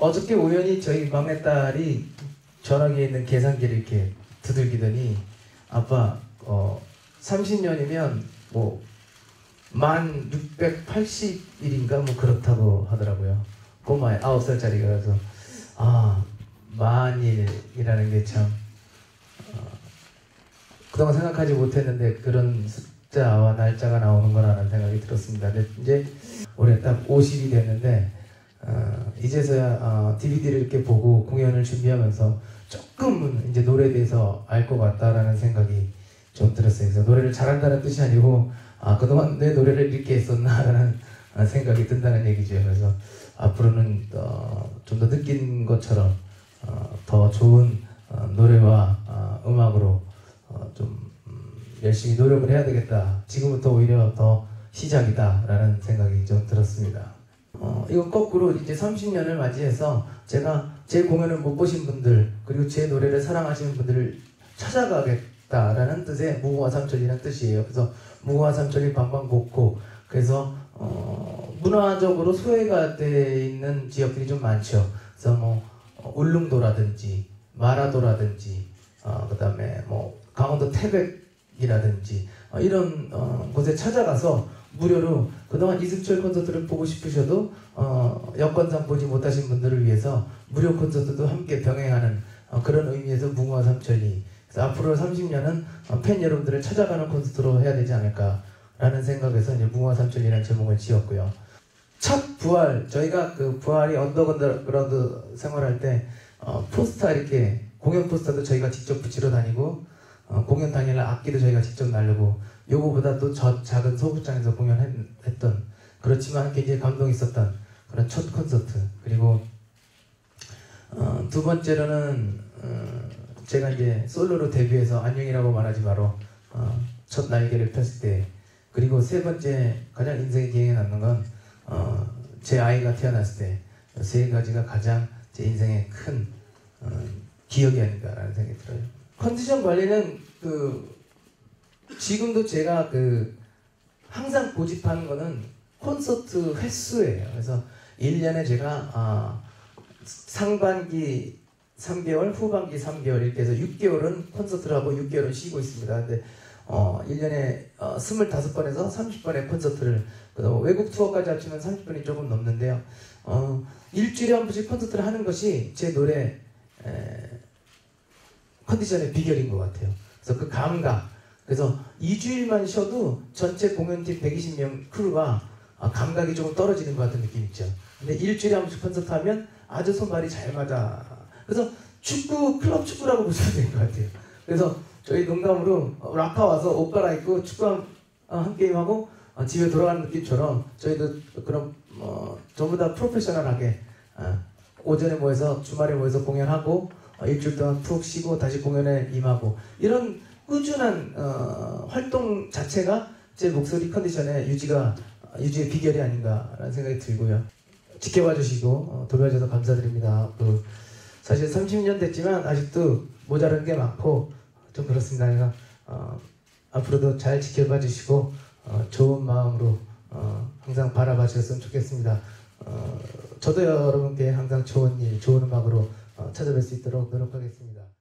어저께 우연히 저희 막내딸이 전화기에 있는 계산기를 이렇게 두들기더니 아빠 30년이면 뭐 1680일인가 뭐 그렇다고 하더라고요. 꼬마에 9살짜리가. 그래서 만일이라는 게 참 그동안 생각하지 못했는데 그런 숫자와 날짜가 나오는 거라는 생각이 들었습니다. 근데 이제 올해 딱 50이 됐는데 이제서야 DVD를 이렇게 보고 공연을 준비하면서 조금은 이제 노래에 대해서 알 것 같다라는 생각이 좀 들었어요. 그래서 노래를 잘한다는 뜻이 아니고 그동안 내 노래를 이렇게 했었나라는 생각이 든다는 얘기죠. 그래서 앞으로는 좀 더 느낀 것처럼 더 좋은 노래와 음악으로 좀 열심히 노력을 해야 되겠다. 지금부터 오히려 더 시작이다라는 생각이 좀 들었습니다. 이건 거꾸로 이제 30년을 맞이해서 제가 제 공연을 못 보신 분들 그리고 제 노래를 사랑하시는 분들을 찾아가겠다라는 뜻의 무궁화 삼천리라는 뜻이에요. 그래서 무궁화 삼천리 방방곡곡. 그래서 문화적으로 소외가 돼 있는 지역들이 좀 많죠. 그래서 뭐 울릉도라든지 마라도라든지 그 다음에 뭐 강원도 태백이라든지 이런 곳에 찾아가서 무료로 그동안 이승철 콘서트를 보고 싶으셔도 여건상 보지 못하신 분들을 위해서 무료 콘서트도 함께 병행하는 그런 의미에서 무궁화 삼천리. 그래서 앞으로 30년은 팬 여러분들을 찾아가는 콘서트로 해야 되지 않을까라는 생각에서 이제 무궁화 삼천리라는 제목을 지었고요. 첫 부활, 저희가 그 부활이 언더그라운드 생활할 때 포스터 이렇게 공연 포스터도 저희가 직접 붙이러 다니고 공연 당일날 악기도 저희가 직접 나르고 요거보다 또 저 작은 소극장에서 공연했던 그렇지만 굉장히 감동이 있었던 그런 첫 콘서트. 그리고 두 번째로는 제가 이제 솔로로 데뷔해서 안녕이라고 말하지 마로 첫 날개를 폈을 때. 그리고 세 번째 가장 인생에 기억에 남는 건 제 아이가 태어났을 때. 세 가지가 가장 제 인생의 큰 기억이 아닌가라는 생각이 들어요. 컨디션 관리는 지금도 제가 항상 고집하는 거는 콘서트 횟수예요. 그래서 1년에 제가 상반기 3개월, 후반기 3개월 이렇게 해서 6개월은 콘서트를 하고 6개월은 쉬고 있습니다. 근데 1년에 25번에서 30번의 콘서트를 외국 투어까지 합치면 30번이 조금 넘는데요. 일주일에 한 번씩 콘서트를 하는 것이 제 노래 컨디션의 비결인 것 같아요. 그래서 그 감각. 그래서 2주일만 쉬어도 전체 공연팀 120명 크루가 감각이 조금 떨어지는 것 같은 느낌 있죠. 근데 일주일에 한 번씩 콘서트 하면 아주 손발이 잘 맞아. 그래서 축구, 클럽 축구라고 보시면 될 것 같아요. 그래서 저희 농담으로 라카 와서 옷 갈아입고 축구 한 게임하고 집에 돌아가는 느낌처럼 저희도 그럼 전부 다 프로페셔널하게 오전에 모여서 주말에 모여서 공연하고 일주일 동안 푹 쉬고 다시 공연에 임하고 이런 꾸준한 활동 자체가 제 목소리 컨디션의 유지의 비결이 아닌가라는 생각이 들고요. 지켜봐 주시고 돌봐주셔서 감사드립니다. 사실 30년 됐지만 아직도 모자란 게 많고 좀 그렇습니다. 그래서 앞으로도 잘 지켜봐 주시고 좋은 마음으로 항상 바라봐 주셨으면 좋겠습니다. 저도 여러분께 항상 좋은 일, 좋은 음악으로 찾아뵐 수 있도록 노력하겠습니다.